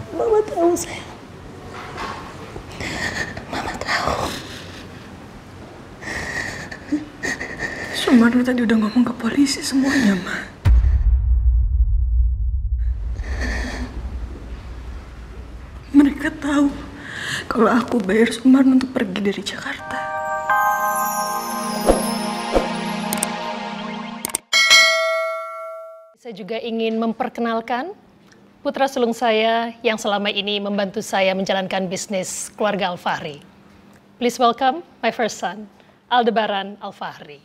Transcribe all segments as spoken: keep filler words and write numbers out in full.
Mama tahu sayang. Mama tahu. Sumarno tadi udah ngomong ke polisi semuanya, Ma. Mereka tahu kalau aku bayar Sumarno untuk pergi dari Jakarta. Saya juga ingin memperkenalkan putra sulung saya yang selama ini membantu saya menjalankan bisnis keluarga Al-Fahri. Please welcome my first son, Aldebaran Al-Fahri.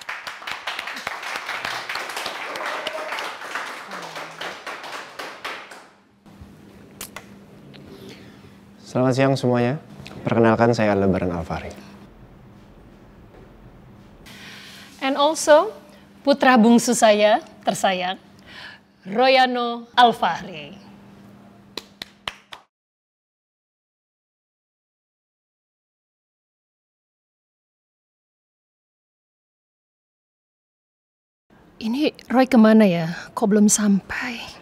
Selamat siang semuanya. Perkenalkan, saya Aldebaran Al-Fahri. And also, putra bungsu saya tersayang, Royano Al-Fahri. Ini Roy kemana ya? Kok belum sampai?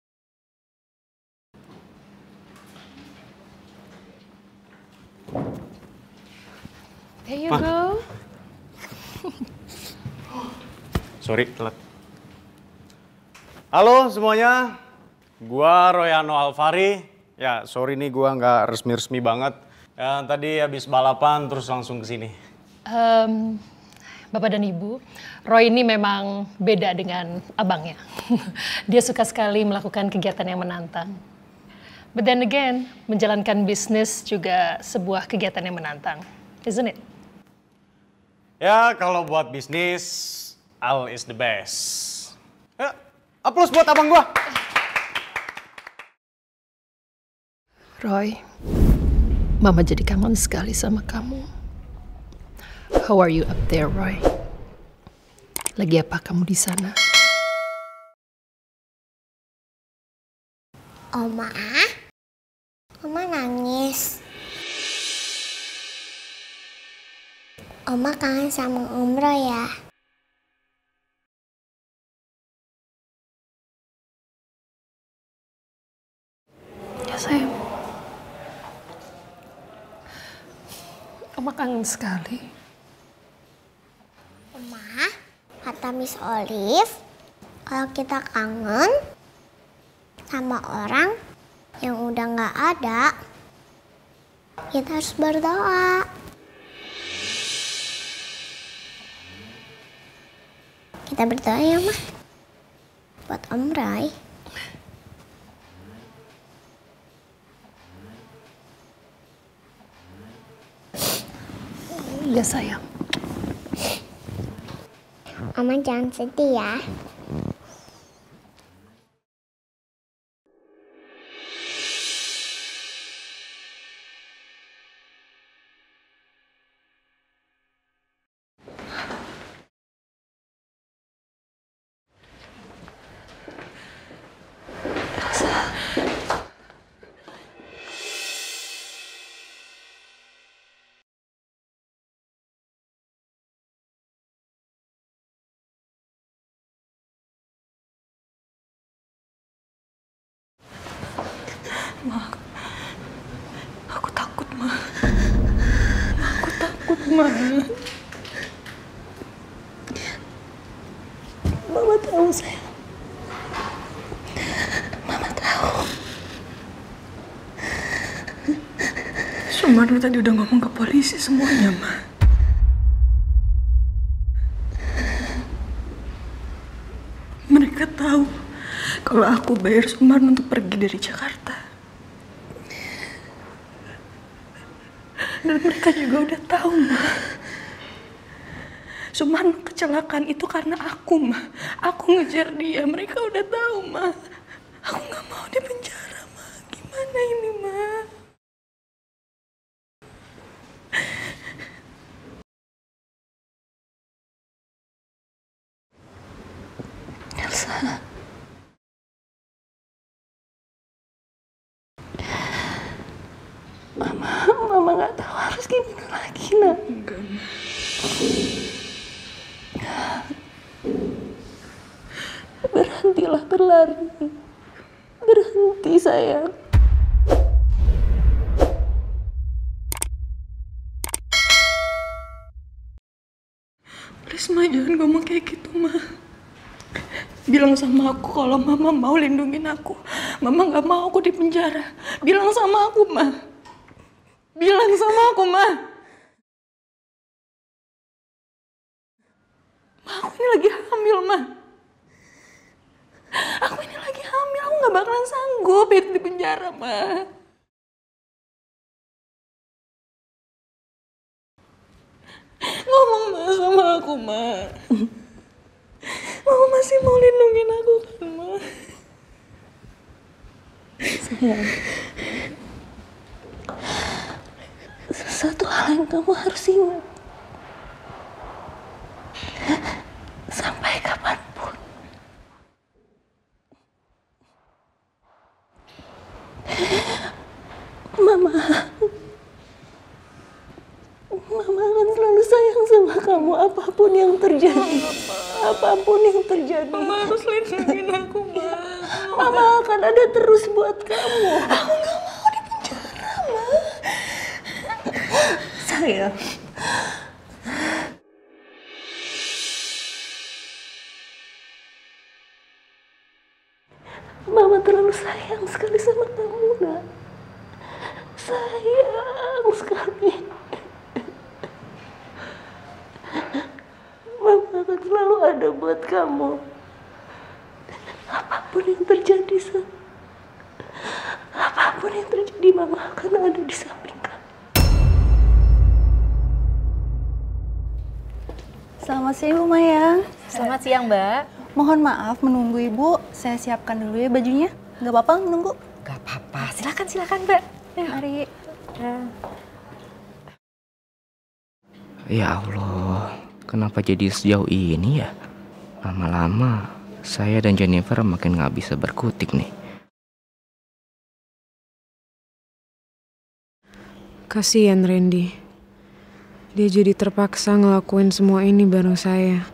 There you Ma. go. Sorry, telat. Halo semuanya, gua Royano Al-Fahri. Ya, sorry nih gua nggak resmi-resmi banget. Ya, tadi habis balapan terus langsung ke sini. Um, Bapak dan Ibu, Roy ini memang beda dengan abangnya. Dia suka sekali melakukan kegiatan yang menantang. But then again, menjalankan bisnis juga sebuah kegiatan yang menantang, isn't it? Ya, kalau buat bisnis, Al is the best. Ya, aplaus buat abang gua. Roy, Mama jadi kangen sekali sama kamu. How are you up there, Roy? Lagi apa kamu di sana? Oma, Oma nangis. Oma kangen sama Om Roy ya. Ya sayang. Oma kangen sekali. Oma, kata Miss Olive, kalau kita kangen sama orang yang udah nggak ada, kita harus berdoa. Kita berdoa ya, Ma. Buat Om Roy. Iya sayang. Oma jangan sedih ya. Ma, aku takut, Ma. Aku takut, Ma. Mama tahu sayang. Mama tahu. Sumarno tadi udah ngomong ke polisi semuanya, Ma. Mereka tahu kalau aku bayar Sumarno untuk pergi dari Jakarta. Dan mereka juga udah tahu, Ma. Sumarno kecelakaan itu karena aku, Ma. Aku ngejar dia. Mereka udah tahu, Ma. Aku nggak mau di penjara, Ma. Gimana ini, Ma? Elsa. Mama, Mama nggak tahu harus gimana lagi, nak. Enggak, Ma. Berhentilah berlari. Berhenti, sayang. Please Ma, jangan ngomong kayak gitu Ma. Bilang sama aku kalau Mama mau lindungin aku. Mama gak mau aku di penjara. Bilang sama aku Ma. Bilang sama aku Ma. Ma, aku ini lagi hamil Ma. Aku ini lagi hamil, aku gak bakalan sanggup hidup di penjara Ma. Ngomong Ma sama aku Ma. Mama masih mau lindungin aku kan Ma. Sayang, satu hal yang kamu harus ingat. Sampai kapanpun, Mama Mama akan selalu sayang sama kamu apapun yang terjadi. Apapun yang terjadi. Mama harus lindungin aku Ma. Mama akan ada terus buat kamu. Aku gak mau di penjara Ma. Sayang, Mama terlalu sayang sekali sama kamu, Nak. Sayang sekali. Mama akan selalu ada buat kamu. Apapun yang terjadi, Sa. Apapun yang terjadi, Mama akan ada di samping kamu. Selamat siang, Bu Mayang. Selamat siang, Mbak. Mohon maaf menunggu Ibu. Saya siapkan dulu ya bajunya. Nggak apa-apa menunggu? Gak apa-apa. Silakan, silakan, Mbak. Mari. Ya Allah, kenapa jadi sejauh ini ya? Lama-lama saya dan Jennifer makin nggak bisa berkutik nih. Kasihan Randy. Dia jadi terpaksa ngelakuin semua ini bareng saya.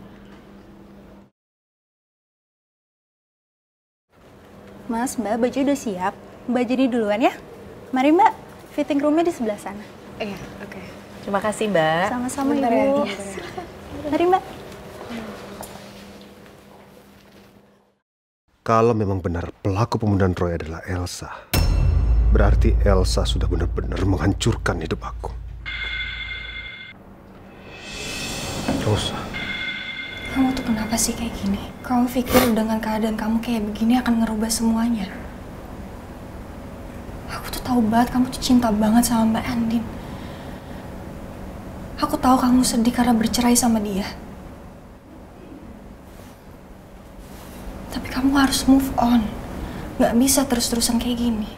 Mas, Mbak, baju udah siap. Mbak jadi duluan ya. Mari Mbak, fitting roomnya di sebelah sana. Iya, oke. Okay. Terima kasih, Mbak. Sama-sama Bentar Ibu. ya. Mari Mbak. Kalau memang benar pelaku pembunuhan Roy adalah Elsa, berarti Elsa sudah benar-benar menghancurkan hidup aku. Rosa. Kamu tuh kenapa sih kayak gini? Kamu pikir dengan keadaan kamu kayak begini akan ngerubah semuanya? Aku tuh tahu banget kamu tuh cinta banget sama Mbak Andin. Aku tahu kamu sedih karena bercerai sama dia. Tapi kamu harus move on. Gak bisa terus-terusan kayak gini.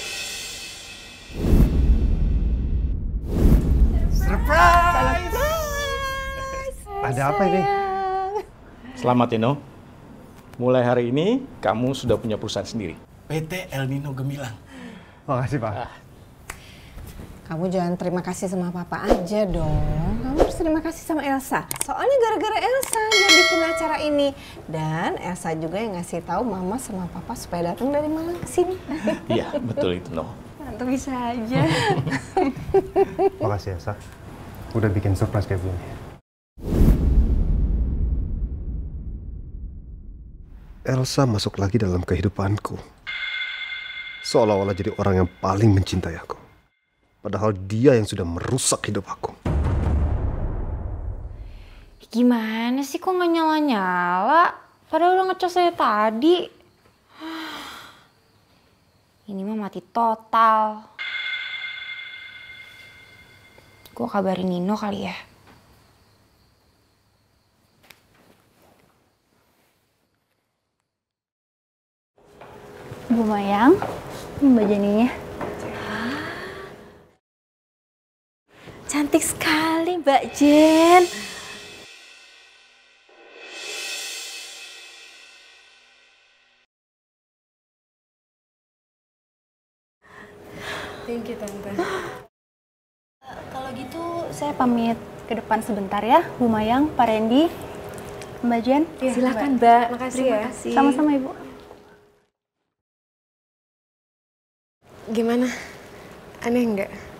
Surprise! Ada apa ini? Selamat Nino. Mulai hari ini kamu sudah punya perusahaan sendiri. P T El Nino Gemilang. Makasih Pak. Ah. Kamu jangan terima kasih sama Papa aja dong. Kamu harus terima kasih sama Elsa. Soalnya gara-gara Elsa dia bikin acara ini. Dan Elsa juga yang ngasih tahu Mama sama Papa supaya datang dari Malang ke sini. Iya, betul itu, No. Tante bisa aja. Makasih Elsa. Udah bikin surprise kayak begini. Elsa masuk lagi dalam kehidupanku. Seolah-olah jadi orang yang paling mencintai aku. Padahal dia yang sudah merusak hidup aku. Gimana sih kok nggak nyala-nyala? Padahal udah ngecas saya tadi. Ini mah mati total. Gue kabarin Nino kali ya. Bu Mayang, Mbak Jeninya. Cantik sekali Mbak Jen. Thank you, Tante. Kalau gitu saya pamit ke depan sebentar ya, Bu Mayang, Pak Randy, Mbak Jen. Ya, silakan Mbak. Makasih ya. Sama-sama Ibu. Gimana? Aneh nggak?